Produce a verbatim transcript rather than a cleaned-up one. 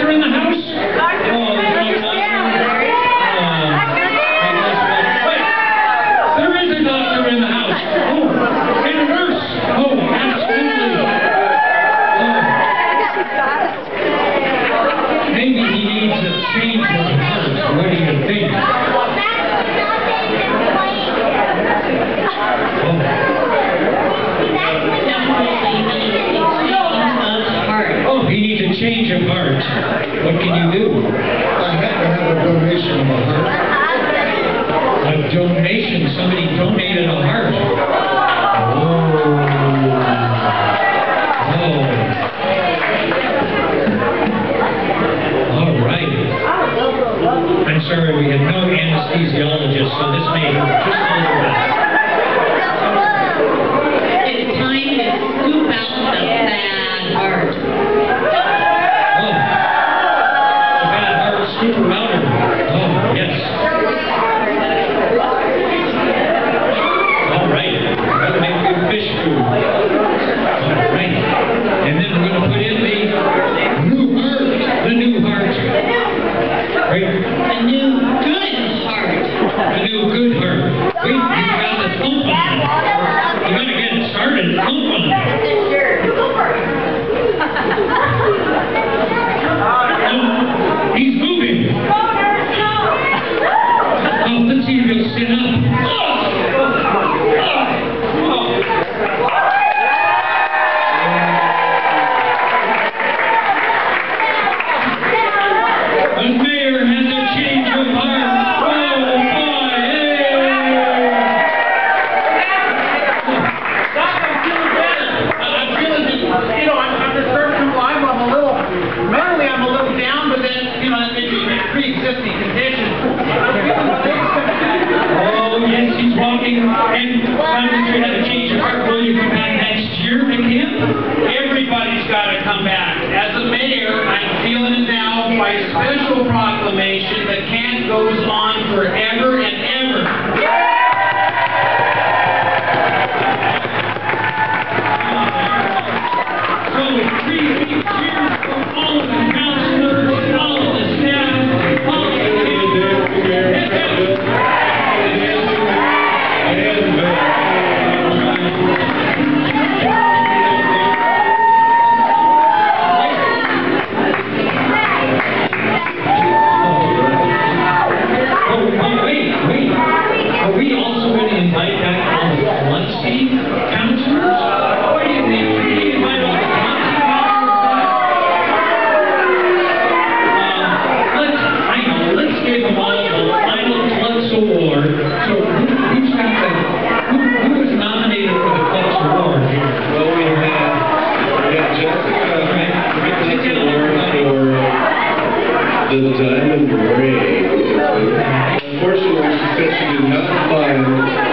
doctor in the house? Oh, there's no doctor. Oh, I guess what? Wait, there is a doctor in the house. Oh, and a nurse. Oh, absolutely. Oh. Maybe he needs a change of heart. What do you think? Oh, he needs a change of heart. What can you do? I had to have a donation of a heart. A donation? Somebody donated a heart. Oh. Oh. All right. I'm sorry, we had no anesthesiologist, so this may hurt just a little bit. It's time to scoop out the bad heart. Oh. The bad heart super louder. Oh, yes. All right. That'll make good fish food. All right. And then we're going to put in the new heart. The new heart. Right? The new good heart. The new good heart. Wait, you've got the thump on it. You got to get it started. Thump on it. Oh, he's moving. Oh, let's see if he'll sit up. The mayor has a change of heart. Oh, boy, hey! Doc, I'm feeling better. I'm feeling, you know, I'm, I'm just very simple. I'm, I'm a little, mentally I'm a little down, but then, you know, it's a pre-existing condition. I'm feeling my legs coming back. Oh, yes, he's walking. And finally, you have a change of heart. Will you come back next year again? Everybody's got to come back. As a mayor, I'm feeling it now by special proclamation. The can goes on forever and ever. So, three big cheers for all of the councilors, all of the staff, all of the Oh, oh, wait, wait. Are we also going to invite back all the Muncie councilors? What do you think? We invite all the Muncie councilors back? Um, let's, I know, let's give them all the final Clubs Award. So, who, who's got the, who, who was nominated for the Clubs Award here? Well, we have, we have Jessica, right? Jessica Award for the Diamond Ray. Unfortunately, she said she did not find